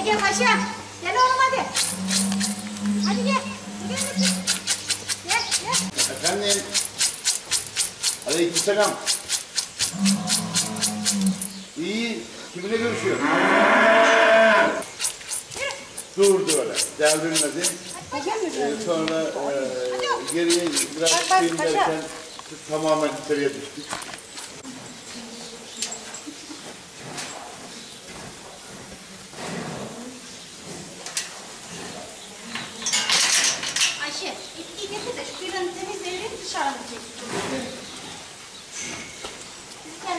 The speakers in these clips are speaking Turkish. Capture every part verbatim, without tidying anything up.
gel paşa. Gel oğlum hadi. Hadi gel. Gel gel. Gel gel. Efendim. Aleykümselam. İyi. Kiminle görüşüyor? Durdu öyle. Devrilmedi. Ee, sonra e, geriye biraz çıkayım derken tamamen içeriye düştük. Ayşe, ipliği getir de şu kuyruğunu temizleyelim dışarıda çekelim. Gel.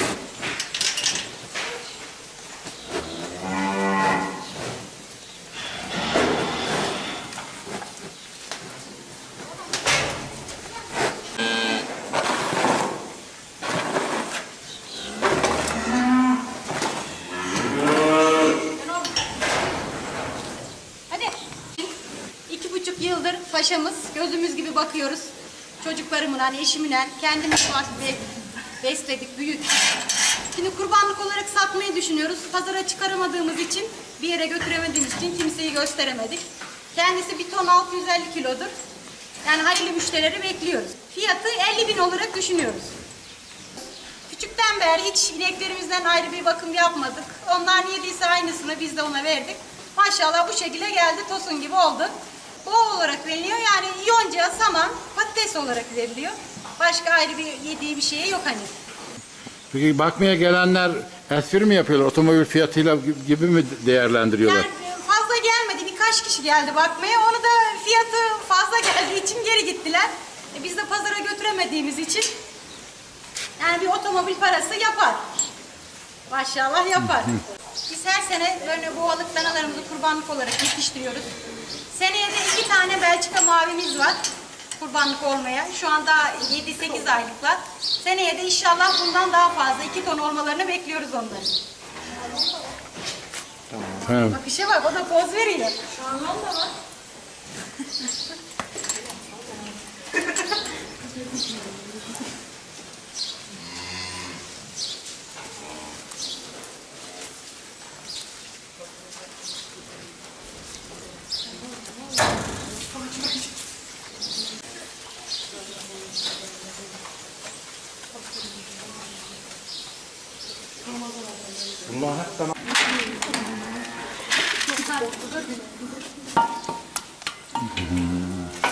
Yıldır paşamız, gözümüz gibi bakıyoruz. Çocuklarımla, eşimle, kendimiz besledik, büyüttük. Şimdi kurbanlık olarak satmayı düşünüyoruz. Pazara çıkaramadığımız için, bir yere götüremediğimiz için kimseyi gösteremedik. Kendisi bir ton altı yüz elli kilodur. Yani hayırlı müşterileri bekliyoruz. Fiyatı elli bin olarak düşünüyoruz. Küçükten beri hiç ineklerimizden ayrı bir bakım yapmadık. Onlar yediyse aynısını biz de ona verdik. Maşallah bu şekilde geldi, tosun gibi oldu. Boğa olarak veriliyor, yani yonca, saman, patates olarak veriliyor. Başka ayrı bir yediği bir şey yok hani. Peki bakmaya gelenler espri mi yapıyorlar? Otomobil fiyatıyla gibi mi değerlendiriyorlar? Yani fazla gelmedi, birkaç kişi geldi bakmaya. Onu da fiyatı fazla geldiği için geri gittiler. E biz de pazara götüremediğimiz için yani bir otomobil parası yapar. Maşallah yapar. Biz her sene böyle boğalık danalarımızı kurbanlık olarak yetiştiriyoruz. Seneye de iki tane Belçika mavimiz var kurbanlık olmaya. Şu anda yedi sekiz aylıklar. Seneye de inşallah bundan daha fazla iki ton olmalarını bekliyoruz onların. Tamam. Bakışa bak, o da poz veriyor. Şu an onda var. Bunlar hep tamam. Hmm.